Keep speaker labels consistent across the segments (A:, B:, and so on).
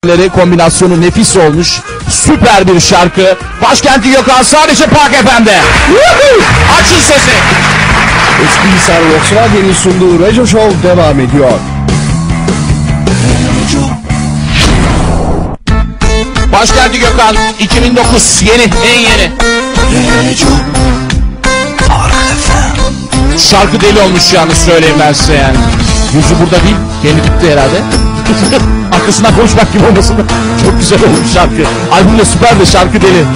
A: kombinasyonu nefis olmuş. Süper bir şarkı. Başkenti Gökhan sadece Park FM'de. Açın sesi.
B: Eski Radyo'nun sunduğu Reco Show devam ediyor.
A: Başkenti Gökhan 2009 yeni, en yeni. Şarkı deli olmuş yalnız, söyleyeyim ben size yani. Yüzü burada değil, kendi gitti herhalde. Arkasından konuşmak gibi olmasın da çok güzel olmuş şarkı. Albüm de süper de şarkı deli.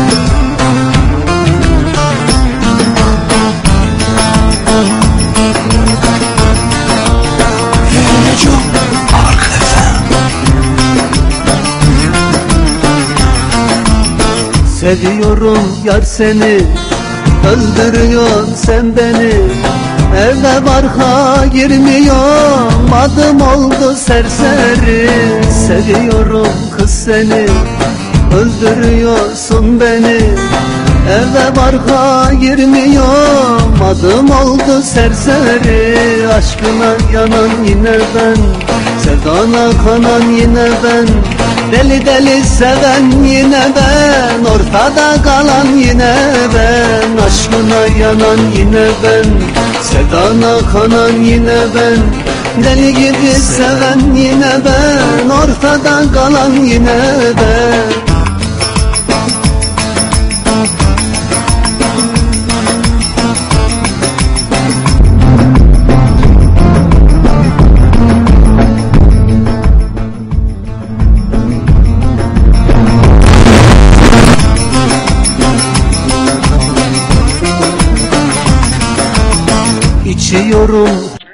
C: Seviyorum yar seni, öldürüyorsun sen beni. Evde barka girmiyorum, adım oldu serseri. Seviyorum kız seni, öldürüyorsun beni. Evde barka girmiyorum, adım oldu serseri. Aşkına yanan yine ben, sevdana kanan yine ben. Deli deli seven yine ben, ortada kalan yine ben. Aşkına yanan yine ben, sevdana kanan yine ben. Deli gibi seven yine ben, ortada kalan yine ben. İçiyorum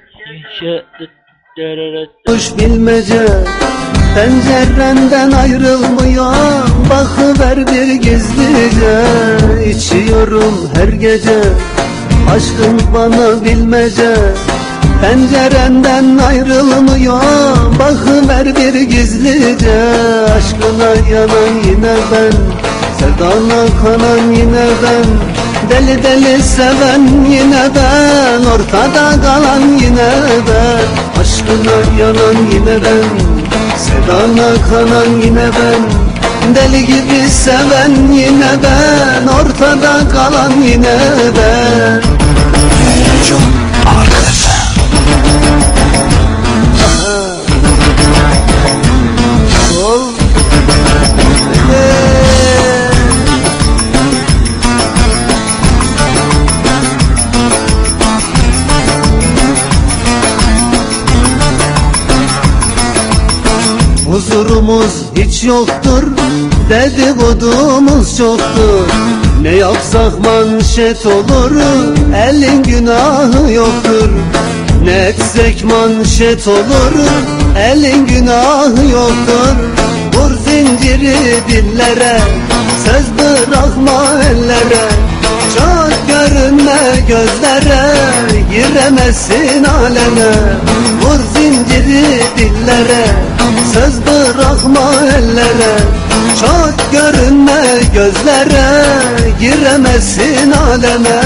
C: kuş bilmece, pencerenden ayrılmıyor, bakıver bir gizlice. İçiyorum her gece, aşkın bana bilmece. Pencerenden ayrılmıyor, bakıver bir gizlice. Aşkına yanan yine ben, sevdana kanan yine ben. Deli deli seven yine ben, ortada kalan yine ben. Aşkına yanan yine ben, sevdana kanan yine ben. Deli gibi seven yine ben, ortada kalan yine ben. Çok arkadaşlar. Huzurumuz hiç yoktur, dedikodumuz çoktur. Ne yapsak manşet olur, elin günahı yoktur. Ne etsek manşet olur, elin günahı yoktur. Vur zinciri dillere, söz bırakma ellere. Çok görünme gözlere, giremezsin aleme. Vur zinciri dillere, söz bırakma ellere. Çok görünme gözlere, giremezsin aleme.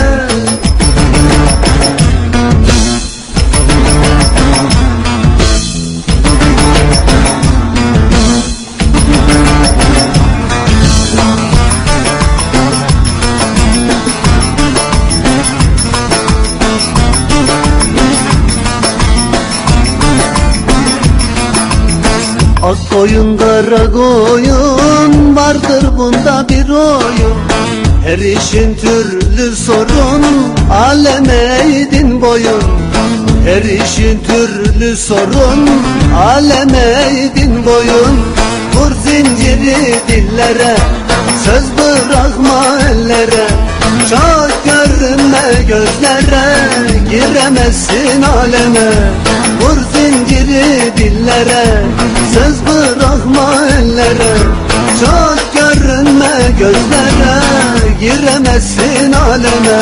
C: Ak koyun kara koyun, vardır bunda bir oyun. Her işin türlü sorun, aleme eğdin boyun. Her işin türlü sorun, aleme eğdin boyun. Vur zinciri dillere, söz bırakma ellere. Çok görünme gözlere, giremezsin aleme. Vur zinciri dillere, söz bırakma ellere. Çok görünme gözlere, giremezsin aleme.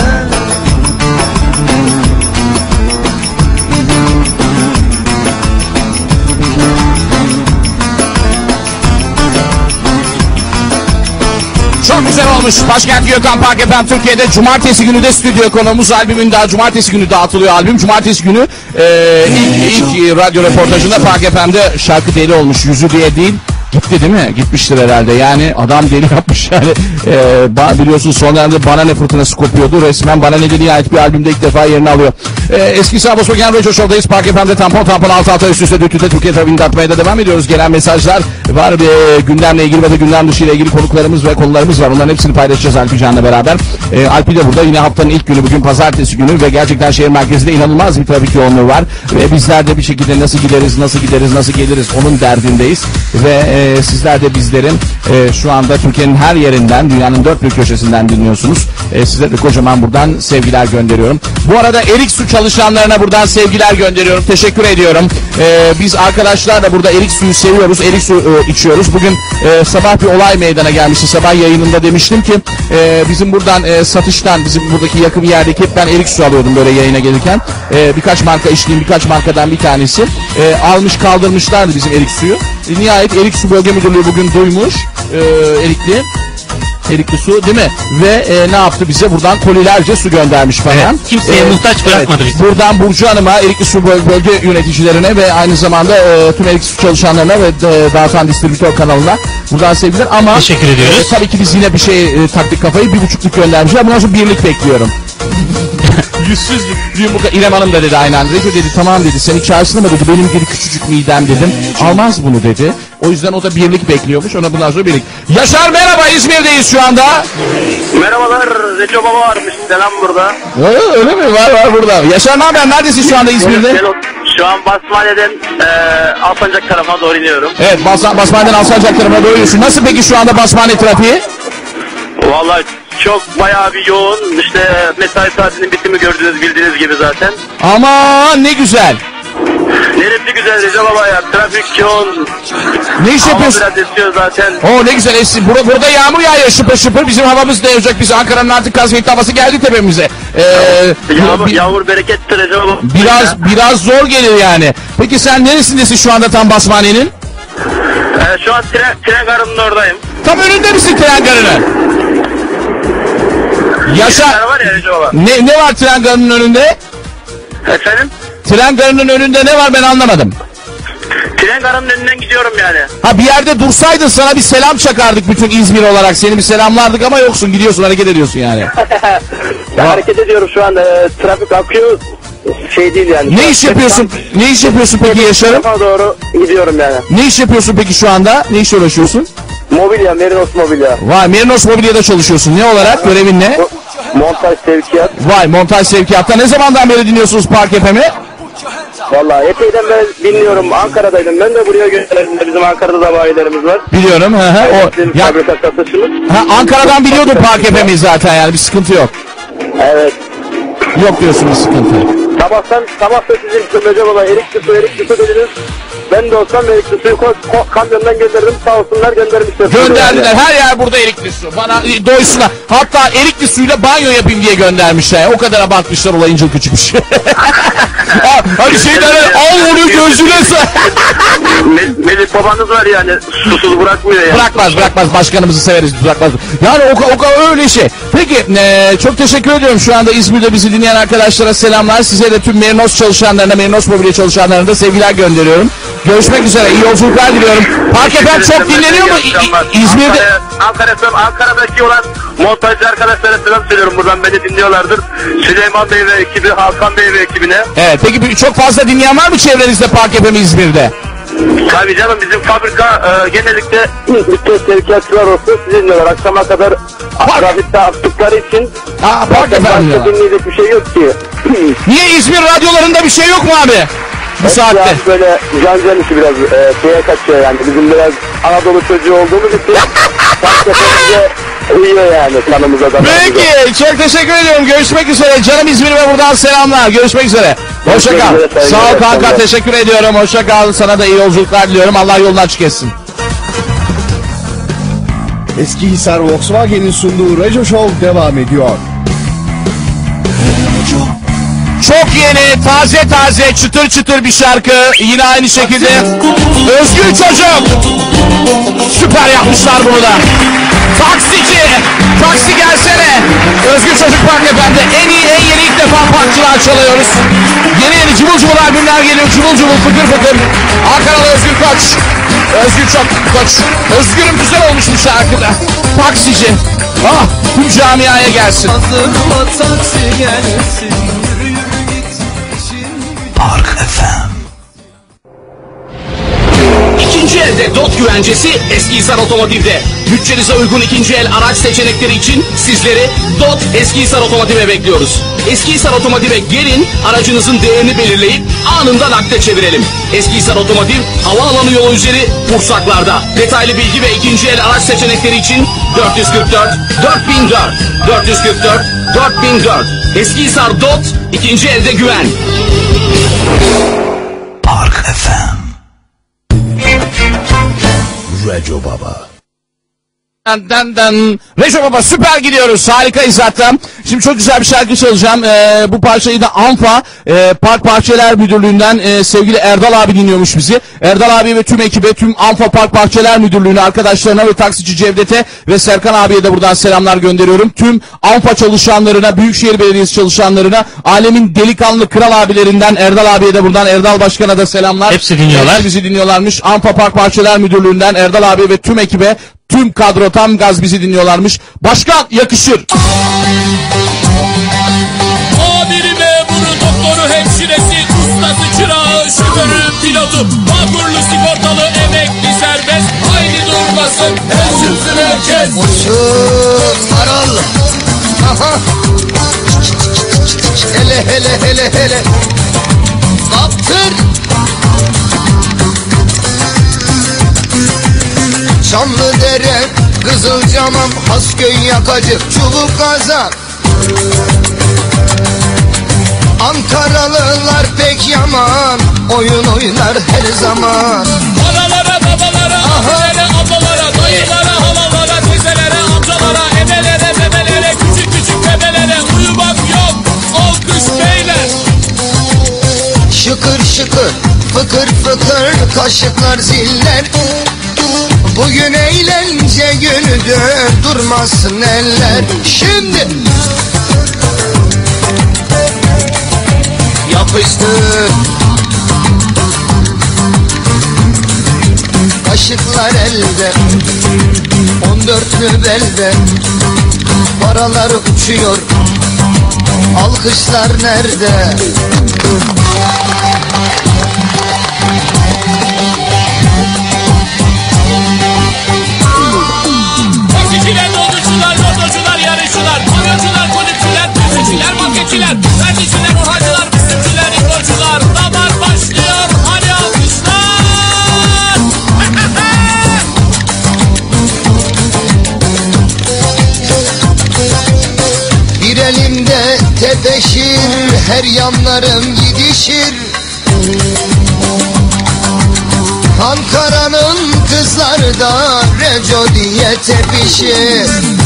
A: Çok güzel olmuş. Başkent Gökhan Park FM Türkiye'de cumartesi günü de stüdyo konuğumuz, albümün daha cumartesi günü dağıtılıyor albüm. Cumartesi günü ilk radyo reportajında Park FM'de şarkı deli olmuş. Yüzü diye değil, Gitti değil mi? Gitmiştir herhalde. Yani adam deli yapmış yani. Biliyorsun son dönemde Bana Ne fırtınası kopuyordu. Resmen Bana Ne dediği ait bir albümde ilk defa yerini alıyor. Eski Sabos Bugün Radio Show'dayız. Park FM'de tampon alt alta üst üste düt Türkiye trafiğini tartmaya da devam ediyoruz. Gelen mesajlar var. Gündemle ilgili ve de gündem dışı ile ilgili konuklarımız ve konularımız var. Onların hepsini paylaşacağız Alpi Can'la beraber. Alpi de burada. Yine haftanın ilk günü bugün pazartesi günü ve gerçekten şehir merkezinde inanılmaz bir trafik yoğunluğu var. Ve bizler de bir şekilde nasıl geliriz onun derdindeyiz. Ve sizler de bizlerin şu anda Türkiye'nin her yerinden, dünyanın dört bir köşesinden dinliyorsunuz. Size de kocaman buradan sevgiler gönderiyorum. Bu arada erik su çalışanlarına buradan sevgiler gönderiyorum. Teşekkür ediyorum. Biz arkadaşlarla burada erik suyu seviyoruz. Erik su içiyoruz. Bugün sabah bir olay meydana gelmişti. Sabah yayınında demiştim ki bizim buradan satıştan, bizim buradaki yakın bir yerdeki hep ben erik su alıyordum böyle yayına gelirken. Birkaç marka içtiğim birkaç markadan bir tanesi. Almış kaldırmışlardı bizim erik suyu. Nihayet Erik Su Bölge Müdürlüğü bugün duymuş erikli su değil mi? Ve ne yaptı bize? Buradan kolilerce su göndermiş falan.
D: Evet, kimseye muhtaç bırakmadı bizi.
A: Buradan Burcu Hanım'a, Erikli Su Bölge yöneticilerine ve aynı zamanda tüm Erikli Su çalışanlarına ve dağıtan distribütör kanalına buradan sevgiler. Ama
D: teşekkür ediyoruz.
A: Tabii ki biz yine bir şey taktik kafayı 1,5'luk göndermişler. Bundan sonra 1'lik bekliyorum. Yüzsüz yumruka. İrem Hanım da dedi aynen. Recep dedi tamam dedi. Seni çağırsın ama dedi benim gibi küçücük midem dedim. Almaz bunu dedi. O yüzden o da 1'lik bekliyormuş. Ona bundan sonra 1'lik. Yaşar merhaba, İzmir'deyiz şu anda.
E: Merhabalar, Recep Baba varmış. Selam burada.
A: Öyle mi? Var burada. Yaşar ne haber? Neredesin şu anda İzmir'de?
E: Şu an Basmane'den Alsancak tarafına doğru iniyorum.
A: Evet, Basmane'den Alsancak tarafına doğru iniyorsun. Nasıl peki şu anda Basmane trafiği?
E: Vallahi çok bayağı bir yoğun. İşte mesai saatinin bitimi gördünüz, bildiğiniz gibi zaten.
A: Aman ne güzel.
E: Neresi güzel Recep Baba ya. Trafik yoğun.
A: Ne iş yapıyorsun?
E: Hava biraz esiyor zaten.
A: Ne güzel esin. Burada yağmur yağıyor şıpır şıpır. Bizim havamız da yağacak. Biz Ankara'nın artık kazgeyik havası geldi tepemize.
E: Yağmur berekettir Recep Baba.
A: Biraz zor gelir yani. Peki sen neresindesin şu anda tam Basmane'nin?
E: Şu an tren garının oradayım.
A: Tam önünde misin tren garının? Yaşar.
E: Var ya Recep Baba.
A: Ne var tren garının önünde?
E: Efendim?
A: Tren garının önünde ne var ben anlamadım.
E: Tren garının önünden gidiyorum yani.
A: Ha bir yerde dursaydın sana bir selam çakardık bütün İzmir olarak. Seni bir selamlardık ama yoksun, gidiyorsun, hareket ediyorsun yani.
E: Hareket ediyorum şu an. Trafik akıyor. Şey değil yani.
A: Ne iş yapıyorsun? Ne iş yapıyorsun peki Yaşar'ım?
E: Doğru gidiyorum yani.
A: Ne iş yapıyorsun peki şu anda? Ne işle uğraşıyorsun?
E: Mobilya, Merinos Mobilya.
A: Vay, Merinos Mobilya'da çalışıyorsun. Ne olarak? Görevin ne?
E: Montaj sevkiyat.
A: Vay, montaj sevkiyatta. Ne zamandan beri dinliyorsunuz Park FM'i?
E: Vallahi epeyden beri dinliyorum. Ankara'daydım. Ben de buraya gönderdim. Bizim Ankara'da da bayilerimiz var.
A: Biliyorum.
E: Fabrika satışımız.
A: Ankara'dan biliyordu Park FM'i zaten yani bir sıkıntı yok.
E: Evet.
A: Yok diyorsun bir sıkıntı.
E: Sabah da sizin Recep Baba erikli su dediniz. Ben de olsam erikli suyu kamyondan gönderdim. Sağ olsunlar göndermişler.
A: Gönderdiler. Her yer burada erikli su. Bana doysunlar. Hatta erikli suyla banyo yapayım diye göndermişler. O kadar abartmışlar, olay incil küçükmüş. Hani şeyden al onu gözüne
E: Melih babanız var yani. Susuz bırakmıyor yani.
A: Bırakmaz. Başkanımızı severiz. Bırakmaz. Yani o öyle şey. Peki çok teşekkür ediyorum. Şu anda İzmir'de bizi dinleyen arkadaşlara selamlar. Size de tüm Merinos çalışanlarına, Merinos Mobilya çalışanlarına da sevgiler gönderiyorum. Görüşmek üzere. İyi yolculuklar diliyorum. Park FM çok dinleniyor mu? İzmir'de.
E: Ankara'daki olan montajcı arkadaşlara selam söylüyorum. Buradan beni dinliyorlardır. Süleyman Bey ve ekibi, Hakan Bey ve ekibine.
A: Evet. Peki çok fazla dinleyen var mı çevrenizde Park FM İzmir'de?
E: Tabii canım, bizim fabrika genellikle bütün sevkiyatçılar olsun sizi dinliyorlar. Akşama kadar trafikte aktıkları için
A: Park FM
E: dinleyecek bir şey yok ki.
A: Niye İzmir radyolarında bir şey yok mu abi? Bu saatte.
E: Yani böyle can işi biraz şeye kaçıyor yani. Bizim biraz Anadolu çocuğu olduğumuz için farklı uyuyor yani kanımıza da.
A: Peki çok teşekkür ediyorum. Görüşmek üzere. Canım İzmir'ime buradan selamlar. Görüşmek üzere. Hoşça kal. Sağ ol kanka. Teşekkür ediyorum. Hoşça kal. Sana da iyi yolculuklar diliyorum. Allah yolunu açık etsin.
B: Eskihisar Volkswagen'in sunduğu Radio Show devam ediyor.
A: Çok yeni, taze, çıtır çıtır bir şarkı. Yine aynı şekilde. Özgür Çocuk. Süper yapmışlar bunu da. Taksi gelsene. Özgür Çocuk Park FM'de en yeni ilk defa parkçılar çalıyoruz. Yeni cıvıl cıvıl cıvıl albümler geliyor. Cıvıl cıvıl fıkır fıkır. Ankaralı Özgür Koç. Özgür Koç. Özgür'üm güzel olmuş bu şarkıda. Taksici. Ah, tüm camiaya gelsin.
C: Hazırla taksi gelsin. Yürü yürü git.
A: Park FM. İkinci elde DOT güvencesi Eskihisar Otomotiv'de. Bütçenize uygun ikinci el araç seçenekleri için sizleri DOT Eskihisar Otomotiv'e bekliyoruz. Eskihisar Otomotiv'e gelin, aracınızın değerini belirleyip anında nakde çevirelim. Eskihisar Otomotiv, havaalanı yolu üzeri Pursaklar'da. Detaylı bilgi ve ikinci el araç seçenekleri için 444 4004 444 4004. Eskihisar DOT, ikinci elde güven. Park FM. Reco Baba. Reco Baba süper gidiyoruz. Harikayız zaten. Şimdi çok güzel bir şarkı çalacağım. Bu parçayı da ANFA Park Bahçeler Müdürlüğü'nden sevgili Erdal abi dinliyormuş bizi. Erdal abi ve tüm ekibe, tüm ANFA Park Bahçeler Müdürlüğü'ne, arkadaşlarına ve taksici Cevdet'e ve Serkan abiye de buradan selamlar gönderiyorum. Tüm ANFA çalışanlarına, Büyükşehir Belediyesi çalışanlarına, alemin delikanlı kral abilerinden Erdal abiye de buradan, Erdal Başkan'a da selamlar.
D: Hepsi dinliyorlar.
A: Hepsi bizi dinliyorlarmış. ANFA Park Bahçeler Müdürlüğü'nden Erdal abi ve tüm ekibe, tüm kadro tam gaz bizi dinliyorlarmış. Başkan yakışır.
F: Amiri, memuru, doktoru, hemşiresi, ustası, çırağı, şoförü, pilotu, vapurlu, sigortalı, emekli, serbest, haydi durmasın, el çıksın herkes.
C: Uçur maral. Aha. Hele hele hele hele. Kaptır. Çamlıdere, Kızılcamam, Hasköy, Yakacı, Çubuk Kazak. Ankaralılar pek yaman, oyun oynar her zaman.
F: Analara, babalara, abilere, ablalara, dayılara, halalara, teyzelere, amcalara, ebelere, bebelere, küçük küçük bebelere, uyumak yok, alkış beyler.
C: Şıkır şıkır, fıkır fıkır, kaşıklar ziller. Bugün eğlence günüdür, durmasın eller. Şimdi yapıştır. Kaşıklar elde, 14'lü belde. Paralar uçuyor, alkışlar nerede?
F: Taksiciler, dolmuşçular, motorcular, yarışçılar, panocular, kulüpçüler, müzikçiler, maketçiler, verdiciler, orhacılar, müslümcüler, igorcular. Damar başlıyor, hadi alkışlar.
C: Bir elimde tepeşir, her yanlarım gidişir. Ankara'nın kızları da Reco diye tepişir.